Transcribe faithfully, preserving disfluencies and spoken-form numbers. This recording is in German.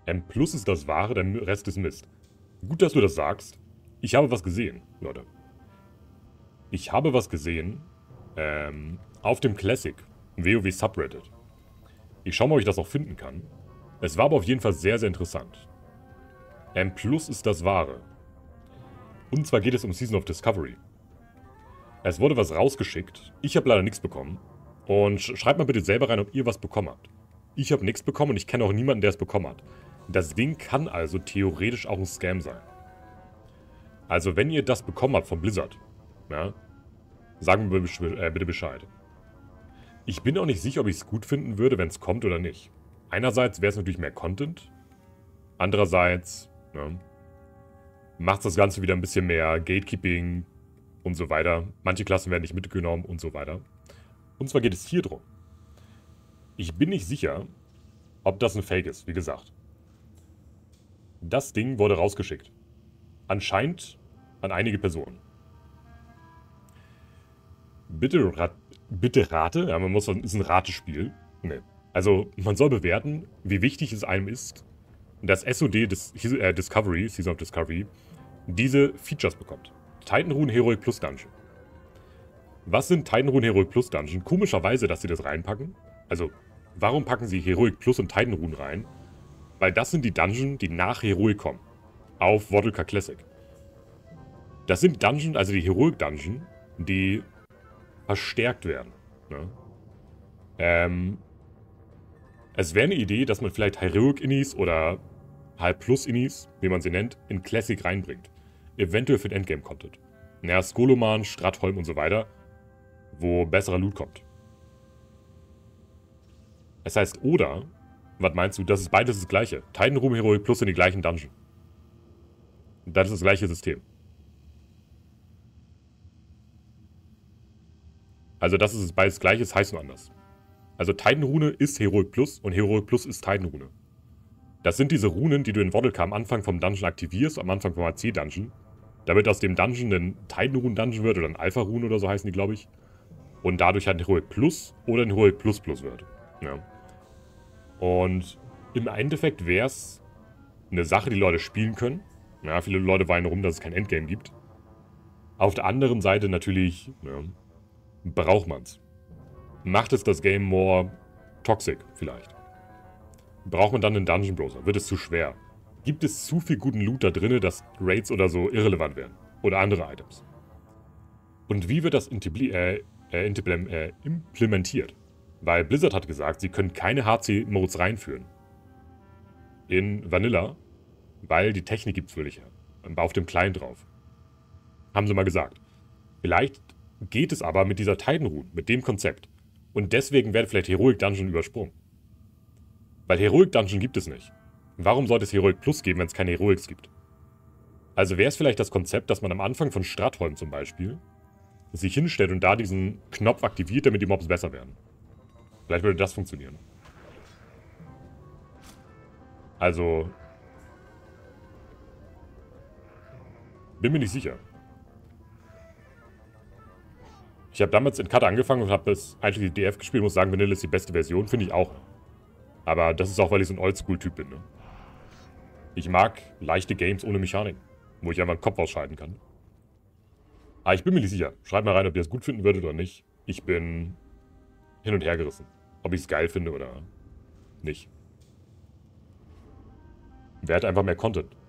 M Plus ist das Wahre, der Rest ist Mist. Gut, dass du das sagst. Ich habe was gesehen, Leute. Ich habe was gesehen ähm, auf dem Classic WoW Subreddit. Ich schaue mal, ob ich das noch finden kann. Es war aber auf jeden Fall sehr, sehr interessant. M Plus ist das Wahre. Und zwar geht es um Season of Discovery. Es wurde was rausgeschickt. Ich habe leider nichts bekommen. Und schreibt mal bitte selber rein, ob ihr was bekommen habt. Ich habe nichts bekommen und ich kenne auch niemanden, der es bekommen hat. Das Ding kann also theoretisch auch ein Scam sein. Also wenn ihr das bekommen habt von Blizzard, ja, sagen wir bitte Bescheid. Ich bin auch nicht sicher, ob ich es gut finden würde, wenn es kommt oder nicht. Einerseits wäre es natürlich mehr Content. Andererseits ja, macht das Ganze wieder ein bisschen mehr Gatekeeping und so weiter. Manche Klassen werden nicht mitgenommen und so weiter. Und zwar geht es hier drum. Ich bin nicht sicher, ob das ein Fake ist, wie gesagt. Das Ding wurde rausgeschickt. Anscheinend an einige Personen. Bitte, rat, bitte rate, ja, man muss, ist ein Ratespiel. Nee. Also, man soll bewerten, wie wichtig es einem ist, dass S O D des, äh, Discovery, Season of Discovery, diese Features bekommt. Titanrune Heroic Plus Dungeon. Was sind Titanrune Heroic Plus Dungeon? Komischerweise, dass sie das reinpacken. Also, warum packen sie Heroic Plus und Titanrune rein? Weil das sind die Dungeon, die nach Heroic kommen. Auf Vodka Classic. Das sind Dungeon, also die Heroic Dungeon, die verstärkt werden. Ne? Ähm, es wäre eine Idee, dass man vielleicht Heroic Innis oder Halb Plus Innis, wie man sie nennt, in Classic reinbringt. Eventuell für den Endgame-Content. Naja, Skoloman, Stratholm und so weiter, wo besserer Loot kommt. Das heißt, oder, was meinst du, das ist beides das gleiche. Titanrune Heroic Plus in die gleichen Dungeon. Das ist das gleiche System. Also das ist beides das gleiche, es heißt nur anders. Also Titanrune ist Heroic Plus und Heroic Plus ist Titanrune. Das sind diese Runen, die du in Vodka am Anfang vom Dungeon aktivierst, am Anfang vom A C-Dungeon. Damit aus dem Dungeon ein Titanrune-Dungeon wird oder ein Alpha-Rune oder so heißen die, glaube ich. Und dadurch halt ein Heroic Plus oder ein Heroic Plus Plus wird. Ja. Und im Endeffekt wäre es eine Sache, die Leute spielen können. Ja, viele Leute weinen rum, dass es kein Endgame gibt. Auf der anderen Seite natürlich, ja, braucht man es. Macht es das Game more toxic vielleicht. Braucht man dann einen Dungeon Browser? Wird es zu schwer? Gibt es zu viel guten Loot da drin, dass Raids oder so irrelevant werden? Oder andere Items? Und wie wird das äh, äh, implementiert? Weil Blizzard hat gesagt, sie können keine H C-Modes reinführen. In Vanilla, weil die Technik gibt es für dich auf dem Client drauf. Haben sie mal gesagt. Vielleicht geht es aber mit dieser Titanrune, mit dem Konzept. Und deswegen wird vielleicht Heroic Dungeon übersprungen. Weil Heroic Dungeon gibt es nicht. Warum sollte es Heroic Plus geben, wenn es keine Heroics gibt? Also wäre es vielleicht das Konzept, dass man am Anfang von Stratholm zum Beispiel sich hinstellt und da diesen Knopf aktiviert, damit die Mobs besser werden. Vielleicht würde das funktionieren. Also bin mir nicht sicher. Ich habe damals in Kata angefangen und habe das eigentlich die D F gespielt. Muss sagen, Vanilla ist die beste Version, finde ich auch. Aber das ist auch, weil ich so ein Oldschool-Typ bin. Ne? Ich mag leichte Games ohne Mechanik, wo ich einfach den Kopf ausschalten kann. Aber ich bin mir nicht sicher. Schreibt mal rein, ob ihr es gut finden würdet oder nicht. Ich bin hin und her gerissen. Ob ich es geil finde oder nicht. Wer hat einfach mehr Content?